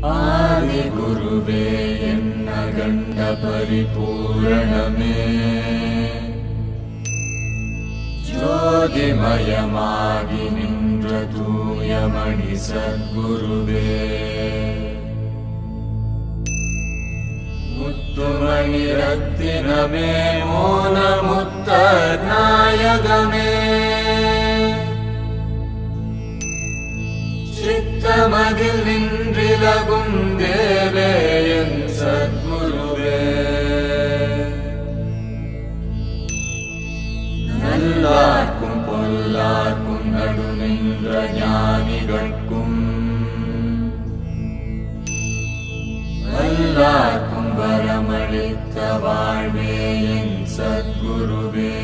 ஆதிகுருவே என்ன கண்ட பரிபூரணமே ஜோதிமயமாகி நின்ற தூயமணி சத்குருவே முத்துமணி ரத்தினமே மோன முத்த நாயகமே சித்தமதில் நின்றிலகும் தேவே என் சத்குருவே நல்லார்க்கும் பொல்லார்க்கும் நடு நின்ற ஞானிகட்கும் நல்லார்க்கும் வரமளித்த வாழ்வே என் சத்குருவே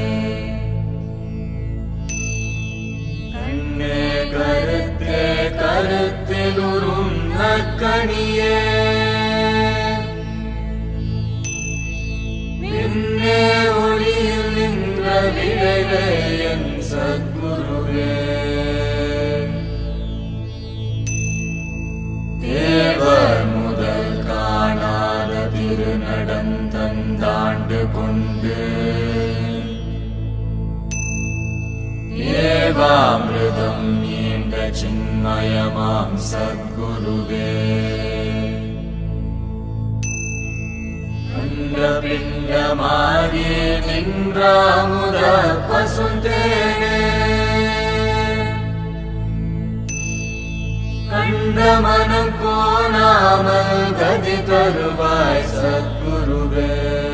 கண்ணே கருத்தே கருத்திலுறும் நற்கணியே நின்னே ஒளியில் நின்ற விளைவே என் சத்குருவே தேவர் முதல் காணாத திருநடந்தந்தாண்டு கொண்டு ஏவாமிருதம் நீண்ட சின்மயமாம் சத்குருவே அண்ட பிண்டமாகி நின்றாமுத பசுந்தேனே கண்ட மனம் கோணாமல் கதி தருவாய் சத்குருவே